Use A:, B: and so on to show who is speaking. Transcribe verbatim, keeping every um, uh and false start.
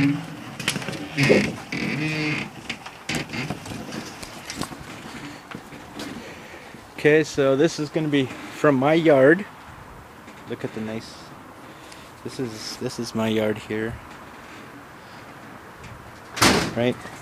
A: Okay, so this is going to be from my yard. Look at the nice. This is this is my yard here, right?